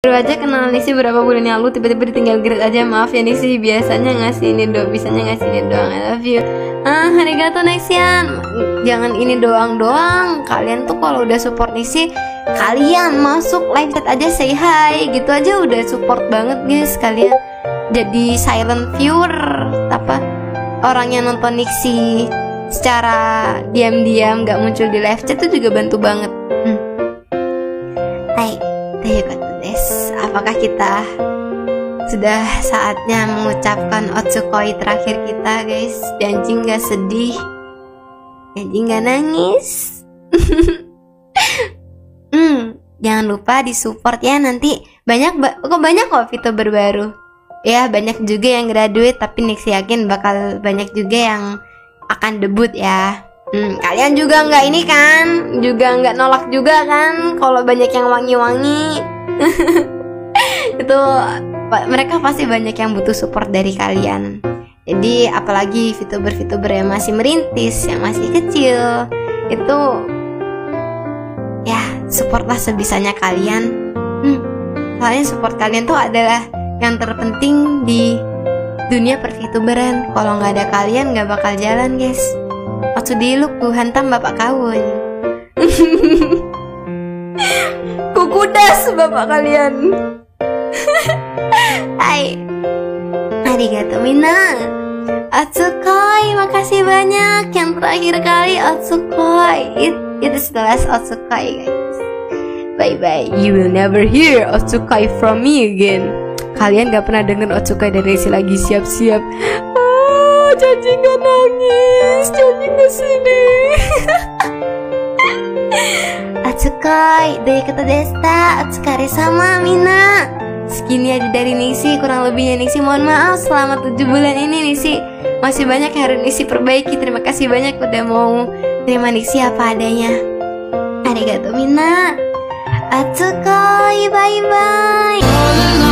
Baru aja kenal Nisi berapa bulan yang lalu, tiba-tiba ditinggal grade aja. Maaf ya Nisi, biasanya ngasih ini doang, bisanya ngasih ini doang. I love you. Arigato Nexian. Jangan ini doang. Kalian tuh kalau udah support Nisi, kalian masuk live chat aja, say hi, gitu aja udah support banget guys. Kalian jadi silent viewer, orang yang nonton Nixie secara diam-diam gak muncul di live chat itu juga bantu banget. Hai, apakah kita sudah saatnya mengucapkan Otsukoi terakhir kita guys? Janji gak sedih, janji gak nangis. Jangan lupa disupport ya, nanti banyak kok VTuber baru. Ya banyak juga yang graduate, tapi Nixie yakin bakal banyak juga yang akan debut ya. Kalian juga nggak ini kan, juga nggak nolak juga kan kalau banyak yang wangi-wangi. Itu mereka pasti banyak yang butuh support dari kalian. Jadi apalagi VTuber yang masih merintis, yang masih kecil, itu ya supportlah sebisanya kalian. Soalnya support kalian tuh adalah yang terpenting di dunia per-VTuberan. Kalau nggak ada kalian nggak bakal jalan guys. Otsudiluk ku hantam bapak kawin. Kukudas bapak kalian. Hai, arigato mina. Otsukoi, makasih banyak. Yang terakhir kali Otsukoi. Itu setelah Otsukoi guys. Bye bye. You will never hear Otsukoi from me again. Kalian gak pernah denger Otsukoi dari Nixie lagi. Siap-siap. Janji gak nangis, janji gak sedih. Otsukoi dari kata Desta. Otsukare sama Mina. Segini aja dari Nixie, kurang lebihnya Nixie mohon maaf. Selama 7 bulan ini Nixie masih banyak yang harus Nixie perbaiki. Terima kasih banyak udah mau terima Nixie apa adanya. Arigato Mina. Otsukoi, bye bye.